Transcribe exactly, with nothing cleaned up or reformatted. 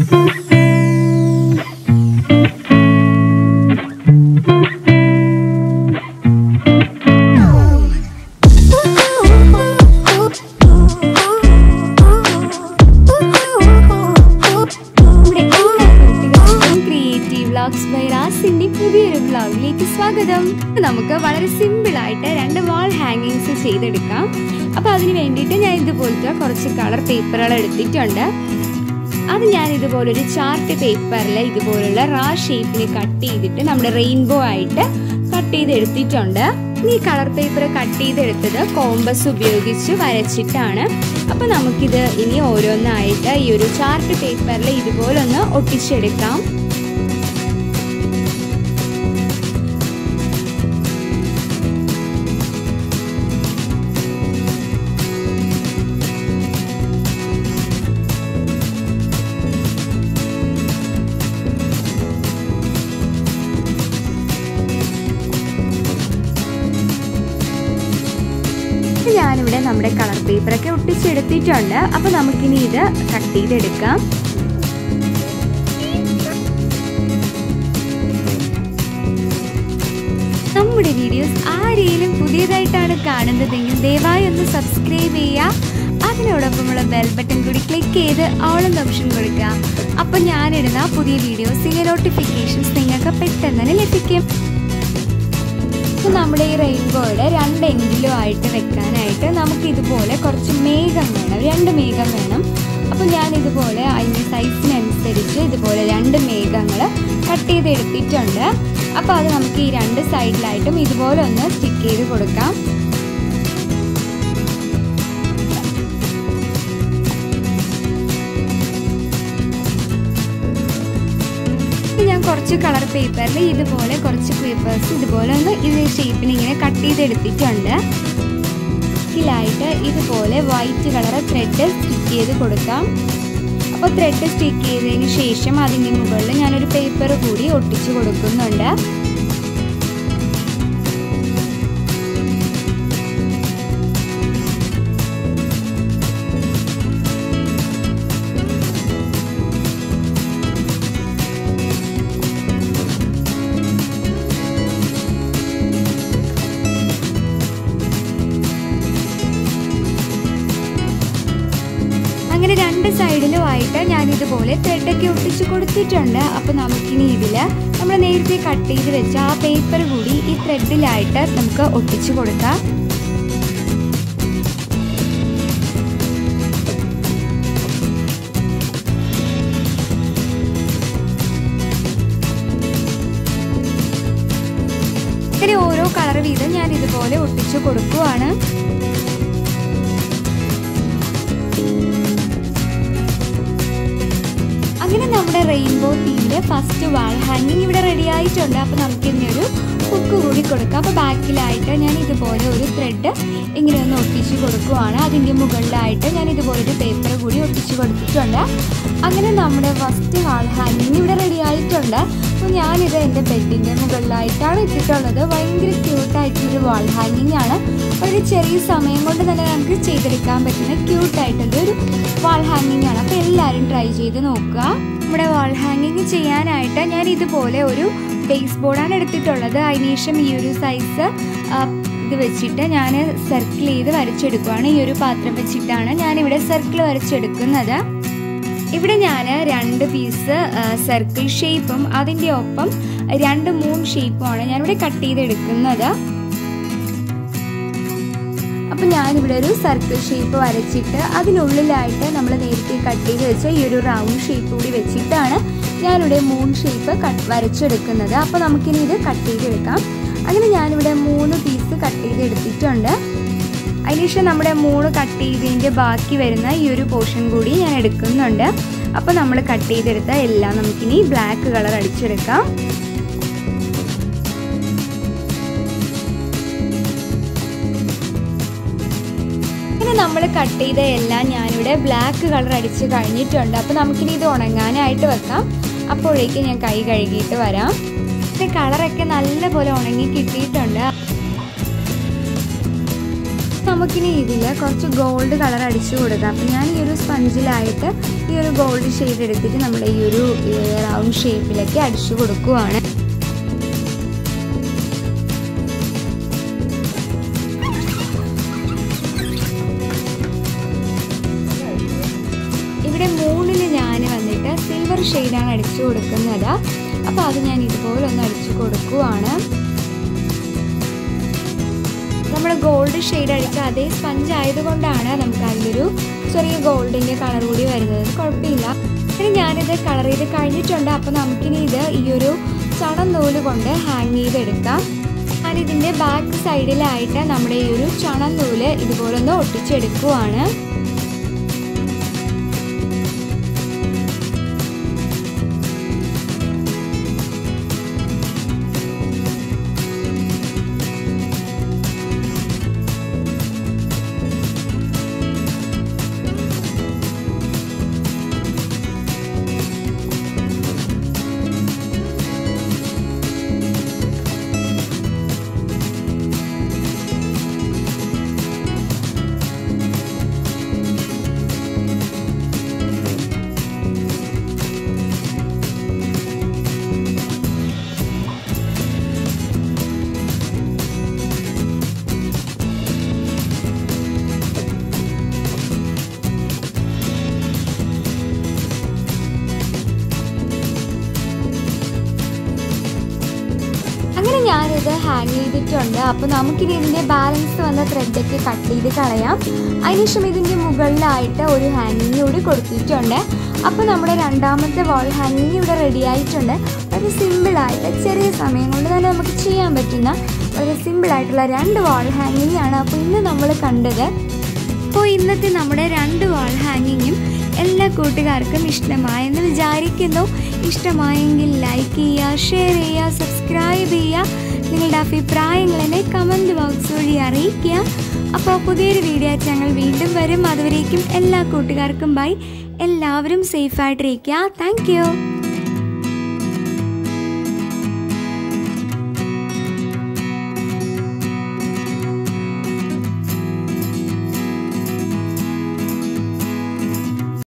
പുതിയൊരു വ്ലോഗിലേക്ക് സ്വാഗതം. നമുക്ക് വളരെ സിമ്പിൾ ആയിട്ട് രണ്ട് വാൾ ഹാങ്ങിങ്സ് ചെയ്തെടുക്കാം. അപ്പോൾ അതിന് വേണ്ടിയിട്ട് ഞാൻ ഇതുപോലത്തെ കുറച്ച് കളർ പേപ്പറുകൾ എടുത്തിട്ടുണ്ട്. അത് ഞാൻ ഇതുപോലൊരു ചാർട്ട് പേപ്പറിൽ ഇതുപോലുള്ള റാ ഷേപ്പിന് കട്ട് ചെയ്തിട്ട് നമ്മുടെ റെയിൻബോ ആയിട്ട് കട്ട് ചെയ്തെടുത്തിട്ടുണ്ട്. ഈ കളർ പേപ്പർ കട്ട് ചെയ്തെടുത്തത് കോമ്പസ് ഉപയോഗിച്ച് വരച്ചിട്ടാണ്. അപ്പോൾ നമുക്കിത് ഇനി ഓരോന്നായിട്ട് ഈ ഒരു ചാർട്ട് പേപ്പറിൽ ഇതുപോലൊന്ന് ഒട്ടിച്ചെടുക്കാം. ഞാനിവിടെ നമ്മുടെ കളർ പേപ്പറൊക്കെ ഒട്ടിച്ചെടുത്തിട്ടുണ്ട്. അപ്പോൾ നമുക്കിനി ഇത് കട്ട് ചെയ്തെടുക്കാം. നമ്മുടെ വീഡിയോസ് ആരെങ്കിലും പുതിയതായിട്ടാണ് കാണുന്നതെങ്കിൽ ദയവായി ഒന്ന് സബ്സ്ക്രൈബ് ചെയ്യുക. അതിനോടൊപ്പമുള്ള ബെൽ ബട്ടൺ കൂടി ക്ലിക്ക് ചെയ്ത് ഓൾ എന്ന ഓപ്ഷൻ കൊടുക്കുക. അപ്പോൾ ഞാനിടുന്ന പുതിയ വീഡിയോസിൻ്റെ നോട്ടിഫിക്കേഷൻസ് നിങ്ങൾക്ക് പെട്ടെന്ന് തന്നെ ലഭിക്കും. നമ്മുടെ ഈ റെയിൻബോയുടെ രണ്ട് എൻഡിലും ആയിട്ട് വെക്കാനായിട്ട് നമുക്ക് ഇതുപോലെ കുറച്ച് മേഘം വേണം, രണ്ട് മേഘം വേണം. അപ്പോൾ ഞാൻ ഇതുപോലെ അതിൻ്റെ സൈസിനനുസരിച്ച് ഇതുപോലെ രണ്ട് മേഘങ്ങൾ കട്ട് ചെയ്തെടുത്തിട്ടുണ്ട്. അപ്പോൾ അത് നമുക്ക് ഈ രണ്ട് സൈഡിലായിട്ടും ഇതുപോലെ ഒന്ന് സ്റ്റിക്ക് ചെയ്ത് കൊടുക്കാം. ഞാൻ കുറച്ച് കളർ പേപ്പറിൽ ഇതുപോലെ കുറച്ച് പേപ്പേഴ്സ് ഇതുപോലെ ഒന്ന് ഇത് ഷേപ്പിന് ഇങ്ങനെ കട്ട് ചെയ്തെടുത്തിട്ടുണ്ട്. ഇതിലായിട്ട് ഇതുപോലെ വൈറ്റ് കളർ ത്രെഡ് സ്റ്റിക്ക് ചെയ്ത് കൊടുക്കാം. അപ്പോൾ ത്രെഡ് സ്റ്റിക്ക് ചെയ്തതിന് ശേഷം അതിൻ്റെ മുകളിൽ ഞാനൊരു പേപ്പർ കൂടി ഒട്ടിച്ച് കൊടുക്കുന്നുണ്ട്. അങ്ങനെ രണ്ട് സൈഡിലുമായിട്ട് ഞാനിതുപോലെ ത്രെഡൊക്കെ ഒട്ടിച്ച് കൊടുത്തിട്ടുണ്ട്. അപ്പോൾ നമുക്കിനി ഇതിൽ നമ്മൾ നേരത്തെ കട്ട് ചെയ്ത് വെച്ച ആ പേപ്പർ കൂടി ഈ ത്രെഡിലായിട്ട് നമുക്ക് ഒട്ടിച്ച് കൊടുക്കാം. അങ്ങനെ ഓരോ കളർ വീതം ഞാൻ ഇതുപോലെ ഒട്ടിച്ച് കൊടുക്കുവാണ്. അങ്ങനെ നമ്മുടെ റെയിൻബോ തീമിൻ്റെ ഫസ്റ്റ് വാൾ ഹാങ്ങിങ് ഇവിടെ റെഡി ആയിട്ടുണ്ട്. അപ്പോൾ നമുക്കിതിനൊരു ഹുക്ക് കൂടി കൊടുക്കാം. അപ്പോൾ ബാക്കിലായിട്ട് ഞാൻ ഇതുപോലെ ഒരു ത്രെഡ് ഇങ്ങനെ ഒന്ന് ഒട്ടിച്ച് കൊടുക്കുവാണ്. അതിൻ്റെ മുകളിലായിട്ട് ഞാൻ ഇതുപോലൊരു പേപ്പർ കൂടി ഒട്ടിച്ച് കൊടുത്തിട്ടുണ്ട്. അങ്ങനെ നമ്മുടെ ഫസ്റ്റ് വാൾ ഹാങ്ങിങ് ഇവിടെ റെഡി ആയിട്ടുണ്ട്. അപ്പോൾ ഞാനിത് എൻ്റെ ബെഡിൻ്റെ മുകളിലായിട്ടാണ് ഇട്ടിട്ടുള്ളത്. ഭയങ്കര ക്യൂട്ടായിട്ടുള്ളൊരു വാൾ ഹാങ്ങിങ് ആണ്. ഒരു ചെറിയ സമയം കൊണ്ട് തന്നെ നമുക്ക് ചെയ്തെടുക്കാൻ പറ്റുന്ന ക്യൂട്ടായിട്ടുള്ളൊരു വാൾ ഹാങ്ങിങ് ആണ്. അപ്പോൾ എല്ലാവരും ട്രൈ ചെയ്ത് നോക്കുക. നമ്മുടെ വാൾ ഹാങ്ങിങ് ചെയ്യാനായിട്ട് ഞാൻ ഇതുപോലെ ഒരു ബേസ് ബോർഡാണ് എടുത്തിട്ടുള്ളത്. അതിനുശേഷം ഈ ഒരു സൈസ് ഇത് വെച്ചിട്ട് ഞാൻ സർക്കിൾ ചെയ്ത് വരച്ചെടുക്കുകയാണ്. ഈ ഒരു പാത്രം വെച്ചിട്ടാണ് ഞാനിവിടെ സർക്കിൾ വരച്ചെടുക്കുന്നത്. ഇവിടെ ഞാൻ രണ്ട് പീസ് സർക്കിൾ ഷേപ്പും അതിൻ്റെ ഒപ്പം രണ്ട് മൂൺ ഷേപ്പുമാണ് ഞാനിവിടെ കട്ട് ചെയ്തെടുക്കുന്നത്. അപ്പം ഞാനിവിടെ ഒരു സർക്കിൾ ഷേപ്പ് വരച്ചിട്ട് അതിനുള്ളിലായിട്ട് നമ്മൾ നേരത്തെ കട്ട് ചെയ്ത് വെച്ച ഈ ഒരു റൗണ്ട് ഷേപ്പ് കൂടി വെച്ചിട്ടാണ് ഞാനിവിടെ മൂൺ ഷേപ്പ് കട്ട് വരച്ചെടുക്കുന്നത്. അപ്പോൾ നമുക്കിനി ഇത് കട്ട് ചെയ്തെടുക്കാം. അങ്ങനെ ഞാനിവിടെ മൂന്ന് പീസ് കട്ട് ചെയ്തെടുത്തിട്ടുണ്ട്. അതിനുശേഷം നമ്മുടെ മൂന്ന് കട്ട് ചെയ്തതിൻ്റെ ബാക്കി വരുന്ന ഈ ഒരു പോർഷൻ കൂടി ഞാൻ എടുക്കുന്നുണ്ട്. അപ്പോൾ നമ്മൾ കട്ട് ചെയ്തെടുത്ത എല്ലാം നമുക്കിനി ബ്ലാക്ക് കളർ അടിച്ചെടുക്കാം. ഇങ്ങനെ നമ്മൾ കട്ട് ചെയ്ത എല്ലാം ഞാനിവിടെ ബ്ലാക്ക് കളർ അടിച്ച് കഴിഞ്ഞിട്ടുണ്ട്. അപ്പോൾ നമുക്കിനി ഇത് ഉണങ്ങാനായിട്ട് വെക്കാം. അപ്പോഴേക്കും ഞാൻ കൈ കഴുകിയിട്ട് വരാം. ഇതിൻ്റെ കളറൊക്കെ നല്ലപോലെ ഉണങ്ങി കിട്ടിയിട്ടുണ്ട്. നമുക്കിനി ഇതിൽ കുറച്ച് ഗോൾഡ് കളർ അടിച്ചു കൊടുക്കാം. അപ്പോൾ ഞാൻ ഈ ഒരു സ്പഞ്ചിലായിട്ട് ഈ ഒരു ഗോൾഡ് ഷെയ്ഡ് എടുത്തിട്ട് നമ്മുടെ ഈ ഒരു റൗണ്ട് ഷേപ്പിലേക്ക് അടിച്ചു കൊടുക്കുവാണ്. ഇവിടെ മൂന്നിൽ ഞാൻ വന്നിട്ട് സിൽവർ ഷെയ്ഡാണ് അടിച്ചു കൊടുക്കുന്നത്. അപ്പോൾ അത് ഞാൻ ഇതുപോലെ ഒന്ന് അടിച്ചു കൊടുക്കുവാണ്. നമ്മൾ ഗോൾഡ് ഷെയ്ഡ് അടിച്ച അതേ സ്പഞ്ച് ആയതുകൊണ്ടാണ് നമുക്ക് അതിലൊരു ചെറിയ ഗോൾഡിൻ്റെ കളർ കൂടി വരുന്നത്. കുഴപ്പമില്ല. ഇനി ഞാനിത് കളർ ചെയ്ത് കഴിഞ്ഞിട്ടുണ്ട്. അപ്പോൾ നമുക്കിനി ഇത് ഈ ഒരു ചണം നൂല് കൊണ്ട് ഹാങ് ചെയ്തെടുക്കാം. ഞാനിതിൻ്റെ ബാക്ക് സൈഡിലായിട്ട് നമ്മുടെ ഈ ഒരു ചണം നൂല് ഇതുപോലെ ഒന്ന് ഒട്ടിച്ചെടുക്കുവാണ്. അങ്ങനെ ഞാനിത് ഹാങ് ചെയ്തിട്ടുണ്ട്. അപ്പോൾ നമുക്കിനി ഇതിൻ്റെ ബാലൻസ് വന്ന ത്രെഡൊക്കെ കട്ട് ചെയ്ത് കളയാം. അതിനുശേഷം ഇതിൻ്റെ മുകളിലായിട്ട് ഒരു ഹാങ്ങിങ് കൂടി കൊടുത്തിട്ടുണ്ട്. അപ്പോൾ നമ്മുടെ രണ്ടാമത്തെ വാൾ ഹാങ്ങിങ് ഇവിടെ റെഡി ആയിട്ടുണ്ട്. വളരെ സിമ്പിളായിട്ട് ചെറിയ സമയം കൊണ്ട് തന്നെ നമുക്ക് ചെയ്യാൻ പറ്റുന്ന വളരെ സിമ്പിളായിട്ടുള്ള രണ്ട് വാൾ ഹാങ്ങിങ് ആണ് അപ്പോൾ ഇന്ന് നമ്മൾ കണ്ടത്. അപ്പോൾ ഇന്നത്തെ നമ്മുടെ രണ്ട് വാൾ ഹാങ്ങിങ്ങും എല്ലാ കൂട്ടുകാർക്കും ഇഷ്ടമായെന്ന് വിചാരിക്കുന്നു. ഇഷ്ടമായെങ്കിൽ ലൈക്ക് ചെയ്യുക, ഷെയർ ചെയ്യുക, സബ്സ്ക്രൈബ് ചെയ്യുക. നിങ്ങളുടെ അഭിപ്രായങ്ങൾ എന്നെ കമൻറ്റ് ബോക്സ് വഴി അറിയിക്കുക. അപ്പോൾ പുതിയൊരു വീഡിയോ ആയിട്ട് ഞങ്ങൾ വീണ്ടും വരും. അതുവരേക്കും എല്ലാ കൂട്ടുകാർക്കും ബൈ. എല്ലാവരും സേഫായിട്ടിരിക്കുക. Thank you.